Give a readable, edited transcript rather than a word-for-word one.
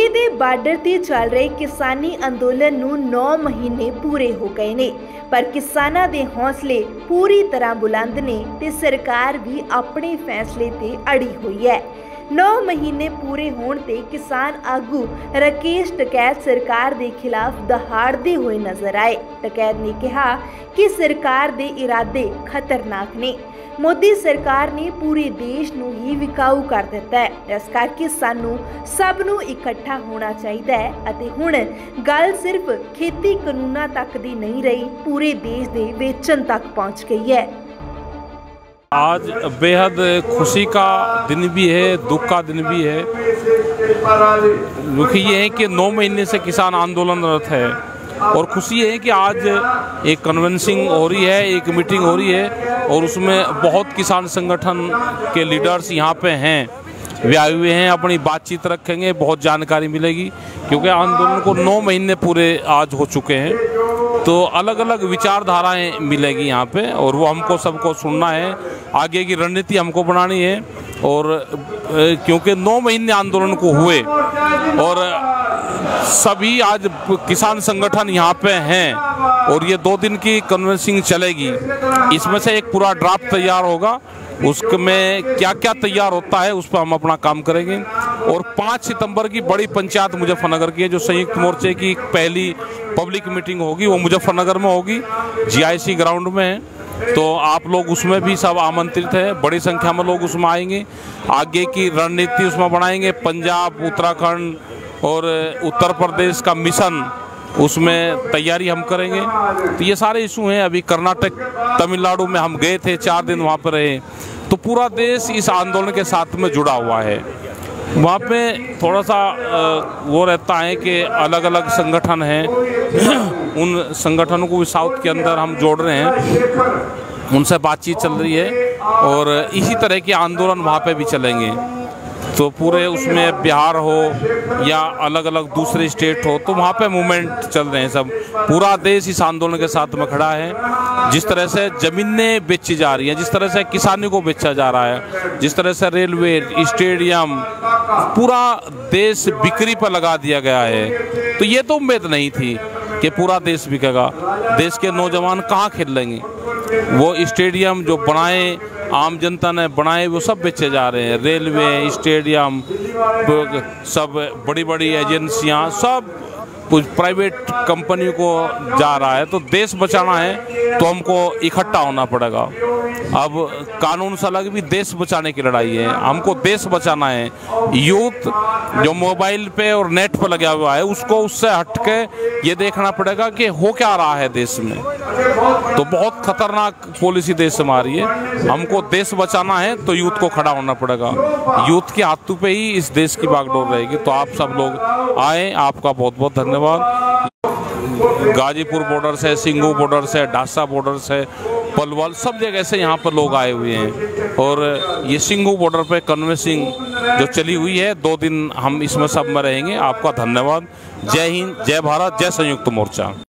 ਦੇ ਬਾਰਡਰ ਤੇ ਚੱਲ ਰਹੇ ਕਿਸਾਨੀ ਅੰਦੋਲਨ ਨੂੰ 9 ਮਹੀਨੇ ਪੂਰੇ ਹੋ ਗਏ ਨੇ, ਪਰ ਕਿਸਾਨਾਂ ਦੇ ਹੌਸਲੇ ਪੂਰੀ ਤਰ੍ਹਾਂ ਬੁਲੰਦ ਨੇ ਤੇ ਸਰਕਾਰ ਵੀ ਆਪਣੇ ਫੈਸਲੇ ਤੇ ਅੜੀ ਹੋਈ ਹੈ। 9 ਮਹੀਨੇ पूरे होने ते किसान आगू राकेश टिकैत सरकार के खिलाफ दहाड़ते हुए नजर आए। टिकैत ने कहा कि सरकार के इरादे खतरनाक ने। मोदी सरकार ने पूरे देश नूं ही विकाऊ कर दिता है। इस करके सानू सब नूं इकट्ठा होना चाहिए है अते हुण गल सिर्फ खेती कानूनां तक दी नहीं रही, पूरे देश के वेचन तक पहुँच गई है। आज बेहद खुशी का दिन भी है, दुख का दिन भी है। दुखी ये है कि 9 महीने से किसान आंदोलनरत है और खुशी ये है कि आज एक कन्वेंसिंग हो रही है, एक मीटिंग हो रही है और उसमें बहुत किसान संगठन के लीडर्स यहाँ पे हैं, वे आए हुए हैं, अपनी बातचीत रखेंगे, बहुत जानकारी मिलेगी क्योंकि आंदोलन को 9 महीने पूरे आज हो चुके हैं। तो अलग अलग विचारधाराएं मिलेगी यहाँ पे और वो हमको सबको सुनना है, आगे की रणनीति हमको बनानी है। और क्योंकि 9 महीने आंदोलन को हुए और सभी आज किसान संगठन यहाँ पे हैं और ये 2 दिन की कन्वेंसिंग चलेगी। इसमें से एक पूरा ड्राफ्ट तैयार होगा, उसमें क्या क्या तैयार होता है उस पर हम अपना काम करेंगे। और 5 सितंबर की बड़ी पंचायत मुजफ्फरनगर की है, जो संयुक्त मोर्चे की पहली पब्लिक मीटिंग होगी, वो मुजफ्फरनगर में होगी, GIC ग्राउंड में है। तो आप लोग उसमें भी सब आमंत्रित हैं, बड़ी संख्या में लोग उसमें आएंगे, आगे की रणनीति उसमें बनाएंगे। पंजाब, उत्तराखंड और उत्तर प्रदेश का मिशन उसमें तैयारी हम करेंगे। तो ये सारे इशू हैं। अभी कर्नाटक, तमिलनाडु में हम गए थे, 4 दिन वहाँ पर रहे, तो पूरा देश इस आंदोलन के साथ में जुड़ा हुआ है। वहाँ पे थोड़ा सा वो रहता है कि अलग अलग संगठन हैं, उन संगठनों को भी साउथ के अंदर हम जोड़ रहे हैं, उनसे बातचीत चल रही है और इसी तरह के आंदोलन वहाँ पे भी चलेंगे। तो पूरे उसमें बिहार हो या अलग अलग दूसरे स्टेट हो, तो वहाँ पे मूवमेंट चल रहे हैं सब। पूरा देश इस आंदोलन के साथ में खड़ा है। जिस तरह से ज़मीनें बेची जा रही हैं, जिस तरह से किसानों को बेचा जा रहा है, जिस तरह से रेलवे, स्टेडियम, पूरा देश बिक्री पर लगा दिया गया है। तो ये तो उम्मीद नहीं थी कि पूरा देश बिकेगा। देश के नौजवान कहाँ खेल लेंगे? वो स्टेडियम जो बनाए, आम जनता ने बनाए, वो सब बेचे जा रहे हैं। रेलवे, स्टेडियम, सब बड़ी बड़ी एजेंसियां, सब कुछ प्राइवेट कंपनी को जा रहा है। तो देश बचाना है तो हमको इकट्ठा होना पड़ेगा। अब कानून से अलग भी देश बचाने की लड़ाई है, हमको देश बचाना है। यूथ जो मोबाइल पे और नेट पे लगा हुआ है, उसको उससे हटके ये देखना पड़ेगा कि हो क्या रहा है देश में। तो बहुत खतरनाक पॉलिसी देश में आ रही है। हमको देश बचाना है तो यूथ को खड़ा होना पड़ेगा। यूथ के हाथों पे ही इस देश की बागडोर रहेगी। तो आप सब लोग आए, आपका बहुत बहुत धन्यवाद। गाजीपुर बॉर्डर से, सिंगू बॉर्डर से, ढासा बॉर्डर से, पलवल, सब जगह से यहाँ पर लोग आए हुए हैं। और ये सिंगू बॉर्डर पे कन्वेंसिंग जो चली हुई है, 2 दिन हम इसमें सब में रहेंगे। आपका धन्यवाद। जय हिंद, जय भारत, जय संयुक्त मोर्चा।